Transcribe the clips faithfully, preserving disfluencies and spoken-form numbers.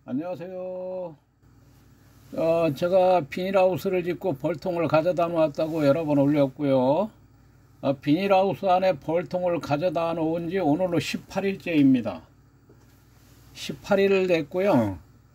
안녕하세요. 어, 제가 비닐하우스를 짓고 벌통을 가져다 놓았다고 여러 번 올렸고요. 어, 비닐하우스 안에 벌통을 가져다 놓은 지 오늘로 십팔 일째입니다. 십팔 일 됐고요.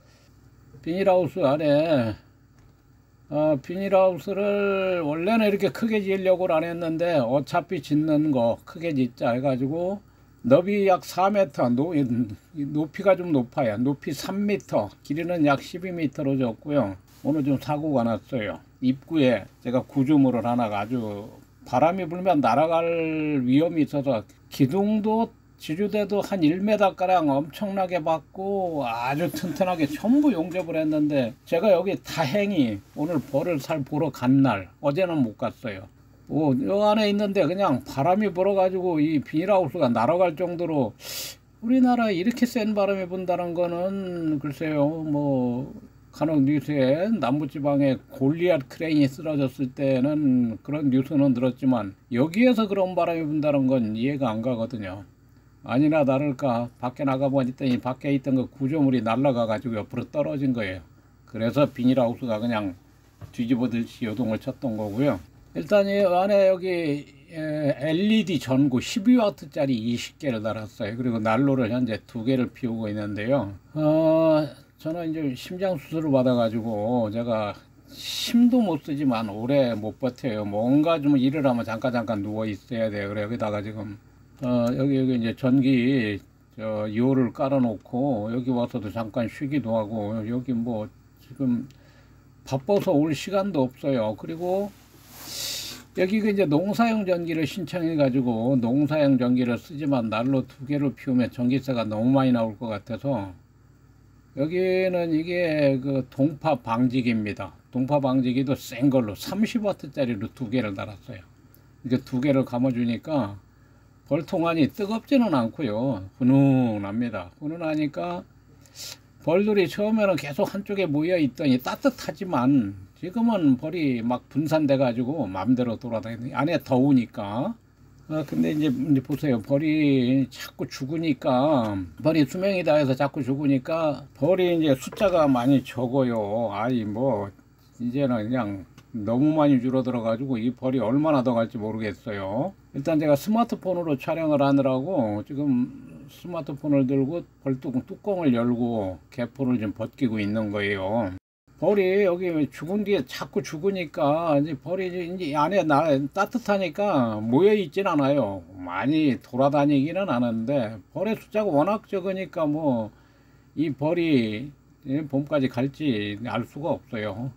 비닐하우스 안에 어, 비닐하우스를 원래는 이렇게 크게 지으려고 안 했는데 어차피 짓는 거 크게 짓자 해가지고 너비 약 사 미터, 노, 높이가 좀 높아요. 높이 삼 미터, 길이는 약 십이 미터로 졌고요. 오늘 좀 사고가 났어요. 입구에 제가 구조물을 하나가 아주 바람이 불면 날아갈 위험이 있어서 기둥도 지주대도 한 일 미터가량 엄청나게 받고 아주 튼튼하게 전부 용접을 했는데, 제가 여기 다행히 오늘 벌을 살 보러 간 날, 어제는 못 갔어요. 오, 여 안에 있는데 그냥 바람이 불어가지고 이 비닐하우스가 날아갈 정도로, 우리나라에 이렇게 센 바람이 분다는 거는 글쎄요, 뭐 간혹 뉴스에 남부지방에 골리앗 크레인이 쓰러졌을 때는 그런 뉴스는 들었지만, 여기에서 그런 바람이 분다는 건 이해가 안 가거든요. 아니나 다를까 밖에 나가보니 밖에 있던 그 구조물이 날아가 가지고 옆으로 떨어진 거예요. 그래서 비닐하우스가 그냥 뒤집어듯이 요동을 쳤던 거고요. 일단 이 안에 여기 엘이디 전구 십이 와트짜리 이십 개를 달았어요. 그리고 난로를 현재 두 개를 피우고 있는데요. 어, 저는 이제 심장 수술을 받아가지고 제가 힘도 못 쓰지만 오래 못 버텨요. 뭔가 좀 일을 하면 잠깐 잠깐 누워 있어야 돼요. 그래 여기다가 지금 어, 여기 여기 이제 전기 저 요를 깔아놓고 여기 와서도 잠깐 쉬기도 하고, 여기 뭐 지금 바빠서 올 시간도 없어요. 그리고 여기 이제 농사용 전기를 신청해 가지고 농사용 전기를 쓰지만 난로 두 개를 피우면 전기세가 너무 많이 나올 것 같아서, 여기는 이게 그 동파 방지기입니다. 동파 방지기도 센 걸로 삼십 와트짜리로 두 개를 달았어요. 이게 두 개를 감아주니까 벌통안이 뜨겁지는 않고요, 훈훈합니다. 훈훈하니까 벌들이 처음에는 계속 한쪽에 모여 있더니 따뜻하지만 지금은 벌이 막 분산돼 가지고 마음대로 돌아다니는, 안에 더우니까. 어, 근데 이제, 이제 보세요, 벌이 자꾸 죽으니까, 벌이 수명이다 해서 자꾸 죽으니까 벌이 이제 숫자가 많이 적어요. 아이 뭐 이제는 그냥 너무 많이 줄어들어 가지고 이 벌이 얼마나 더 갈지 모르겠어요. 일단 제가 스마트폰으로 촬영을 하느라고 지금 스마트폰을 들고 벌뚜껑 뚜껑을 열고 개포를 좀 벗기고 있는 거예요. 벌이 여기 죽은 뒤에 자꾸 죽으니까 이제 벌이 이제 안에 나 따뜻하니까 모여 있진 않아요. 많이 돌아다니기는 하는데 벌의 숫자가 워낙 적으니까 뭐 이 벌이 봄까지 갈지 알 수가 없어요.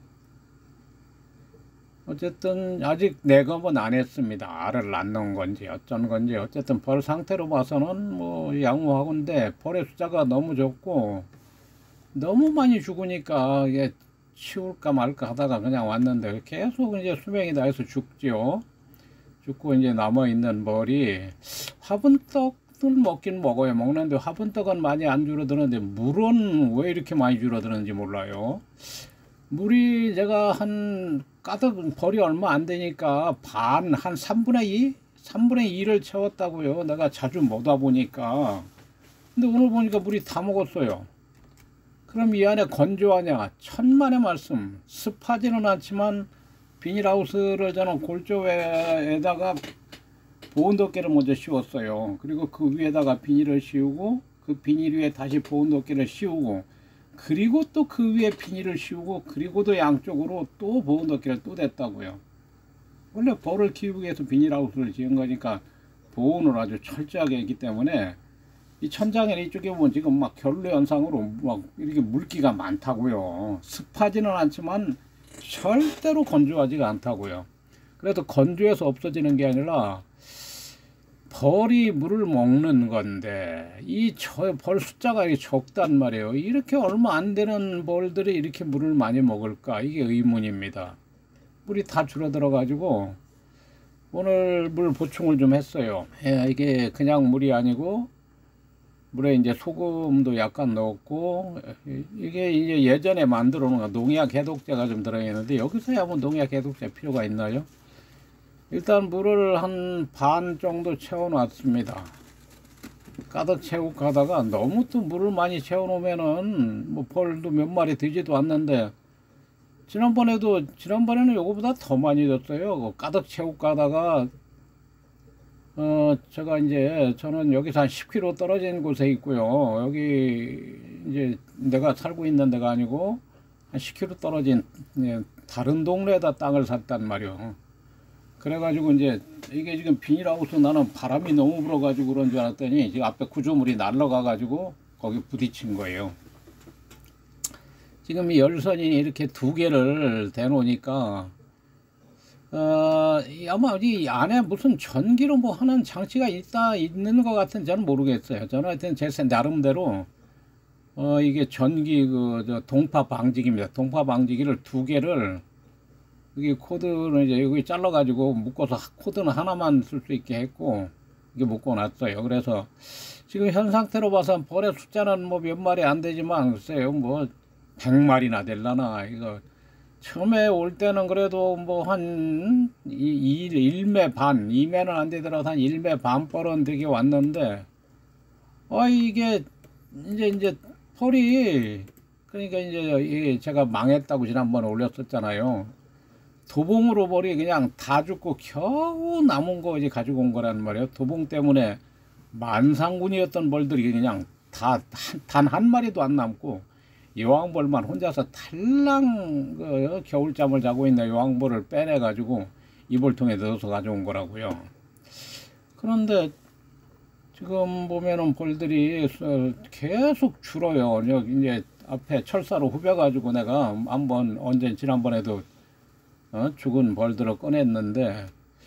어쨌든 아직 내검은 안 했습니다. 알을 낳는 건지 어쩐 건지. 어쨌든 벌 상태로 봐서는 뭐 양호하건데, 벌의 숫자가 너무 적고 너무 많이 죽으니까 이게 치울까 말까 하다가 그냥 왔는데, 계속 이제 수명이 다해서 죽죠. 죽고 이제 남아있는 벌이 화분떡을 먹긴 먹어요. 먹는데 화분떡은 많이 안 줄어드는데 물은 왜 이렇게 많이 줄어드는지 몰라요. 물이 제가 한 가득 벌이 얼마 안 되니까 반, 한 삼분의 이? 삼분의 이를 채웠다고요. 내가 자주 못 와보니까. 근데 오늘 보니까 물이 다 먹었어요. 그럼 이 안에 건조하냐? 천만의 말씀. 습하지는 않지만 비닐하우스를 저는 골조에다가 보온덮개를 먼저 씌웠어요. 그리고 그 위에다가 비닐을 씌우고 그 비닐 위에 다시 보온덮개를 씌우고, 그리고 또 그 위에 비닐을 씌우고, 그리고도 양쪽으로 또 보온덮개를 또 댔다고요. 원래 벌을 키우기 위해서 비닐하우스를 지은 거니까 보온을 아주 철저하게 했기 때문에, 이 천장에 이쪽에 보면 지금 막 결로 현상으로 막 이렇게 물기가 많다고요. 습하지는 않지만 절대로 건조하지가 않다고요. 그래도 건조해서 없어지는 게 아니라 벌이 물을 먹는 건데, 이 벌 숫자가 이렇게 적단 말이에요. 이렇게 얼마 안 되는 벌들이 이렇게 물을 많이 먹을까? 이게 의문입니다. 물이 다 줄어들어 가지고 오늘 물 보충을 좀 했어요. 예, 이게 그냥 물이 아니고 물에 이제 소금도 약간 넣었고, 이게 이제 예전에 만들어 놓은 농약 해독제가 좀 들어있는데, 여기서야 뭐 농약 해독제 필요가 있나요? 일단 물을 한 반 정도 채워 놨습니다. 가득 채우고 가다가 너무 또 물을 많이 채워놓으면은 뭐 벌도 몇 마리 되지도 않는데, 지난번에도 지난번에는 요거보다 더 많이 줬어요. 가득 채우고 가다가 어 제가 이제 저는 여기서 한 십 킬로미터 떨어진 곳에 있고요. 여기 이제 내가 살고 있는 데가 아니고 한 십 킬로미터 떨어진 다른 동네에다 땅을 샀단 말이요. 그래가지고 이제 이게 지금 비닐하우스, 나는 바람이 너무 불어가지고 그런 줄 알았더니 지금 앞에 구조물이 날라가가지고 거기 부딪힌 거예요. 지금 이 열선이 이렇게 두 개를 대놓으니까 어, 아마 이 안에 무슨 전기로 뭐 하는 장치가 있다 있는 것 같은, 저는 모르겠어요. 저는 하여튼 제 나름대로 어 이게 전기 그 저 동파 방지기입니다. 동파 방지기를 두 개를, 여기 코드는 이제 여기 잘라 가지고 묶어서 코드는 하나만 쓸 수 있게 했고 이게 묶어 놨어요. 그래서 지금 현 상태로 봐서 벌의 숫자는 뭐 몇 마리 안 되지만 글쎄요 뭐 백 마리나 될라나. 이거 처음에 올 때는 그래도 뭐 한 일 매 반, 이 매는 안 되더라도 한 일 매 반 벌은 되게 왔는데, 아 이게 이제 이제 벌이, 그러니까 이제 제가 망했다고 지난번에 올렸었잖아요. 도봉으로 벌이 그냥 다 죽고 겨우 남은 거 이제 가지고 온 거란 말이에요. 도봉 때문에 만상군이었던 벌들이 그냥 다 단 한 마리도 안 남고, 여왕벌만 혼자서 탈랑 그 겨울잠을 자고 있는 여왕벌을 빼내 가지고 이불통에 넣어서 가져온 거라고요. 그런데 지금 보면은 벌들이 계속 줄어요. 여기 이제 앞에 철사로 후벼 가지고 내가 한번 언제 지난번에도 어? 죽은 벌들을 꺼냈는데,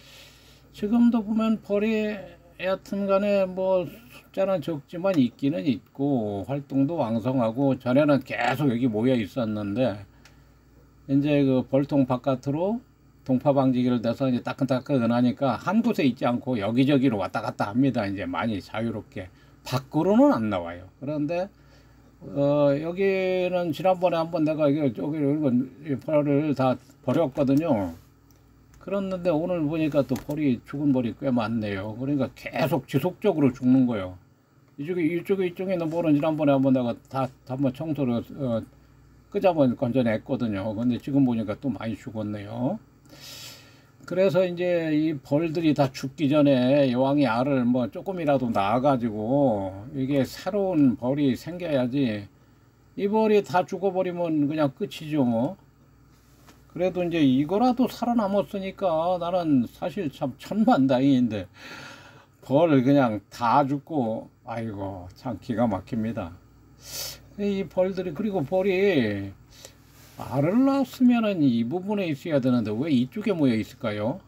지금도 보면 벌이 여하튼간에 뭐 숫자는 적지만 있기는 있고 활동도 왕성하고, 전에는 계속 여기 모여 있었는데 이제 그 벌통 바깥으로 동파 방지기를 내서 이제 따끈따끈 하니까 한 곳에 있지 않고 여기저기로 왔다 갔다 합니다. 이제 많이 자유롭게 밖으로는 안 나와요. 그런데 어 여기는 지난번에 한번 내가 이게 저기 벌을 다 버렸거든요. 그랬는데 오늘 보니까 또 벌이, 죽은 벌이 꽤 많네요. 그러니까 계속 지속적으로 죽는 거예요. 이쪽에 이쪽에 이쪽에 있는 벌은 지난번에 한번 내가 다 한번 청소를 어, 끄잡아 건져냈거든요. 근데 지금 보니까 또 많이 죽었네요. 그래서 이제 이 벌들이 다 죽기 전에 여왕이 알을 뭐 조금이라도 낳아가지고 이게 새로운 벌이 생겨야지, 이 벌이 다 죽어버리면 그냥 끝이죠 뭐. 그래도 이제 이거라도 살아남았으니까 나는 사실 참 천만다행인데, 벌 그냥 다 죽고 아이고 참 기가 막힙니다. 이 벌들이, 그리고 벌이 알을 낳았으면은 이 부분에 있어야 되는데 왜 이쪽에 모여 있을까요?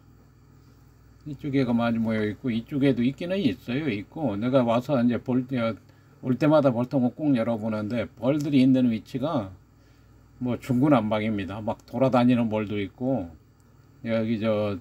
이쪽에가 많이 모여 있고 이쪽에도 있기는 있어요. 있고 내가 와서 이제 볼, 올 때마다 벌통을 꼭 열어보는데 벌들이 있는 위치가 뭐 중구난방입니다. 막 돌아다니는 벌도 있고, 여기 저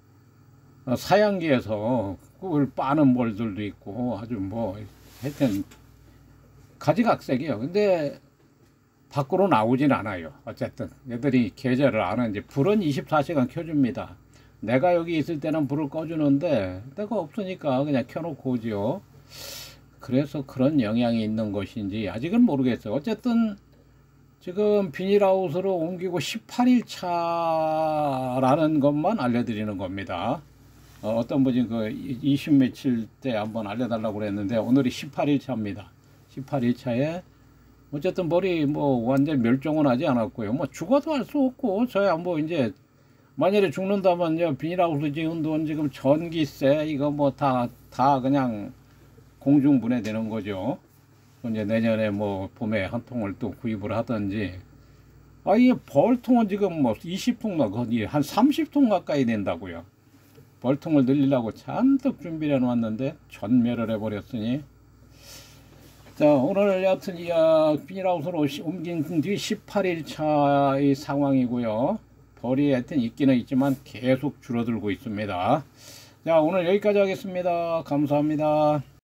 사양기에서 꿀 빠는 벌들도 있고, 아주 뭐 하여튼 가지각색이에요. 근데 밖으로 나오진 않아요. 어쨌든 얘들이 계절을 아는지. 불은 이십사 시간 켜줍니다. 내가 여기 있을 때는 불을 꺼주는데 내가 없으니까 그냥 켜놓고 오지요. 그래서 그런 영향이 있는 것인지 아직은 모르겠어요. 어쨌든 지금 비닐하우스로 옮기고 십팔 일 차라는 것만 알려드리는 겁니다. 어, 어떤 분이 그 이십 며칠 때 한번 알려달라고 그랬는데 오늘이 십팔 일 차입니다. 십팔 일 차에 어쨌든 머리 뭐 완전 멸종은 하지 않았고요. 뭐 죽어도 할 수 없고, 저야 뭐 이제 만약에 죽는다면요, 비닐하우스 지은 돈 지금 전기세 이거 뭐 다 다 그냥 공중분해되는 거죠. 이제 내년에 뭐 봄에 한 통을 또 구입을 하든지. 아, 이 벌통은 지금 뭐 이십 통, 거의 한 삼십 통 가까이 된다고요. 벌통을 늘리려고 잔뜩 준비를 해놨는데 전멸을 해버렸으니. 자, 오늘 여하튼 이 비닐하우스로 옮긴 뒤 십팔 일 차의 상황이고요. 벌이 하여튼 있기는 있지만 계속 줄어들고 있습니다. 자, 오늘 여기까지 하겠습니다. 감사합니다.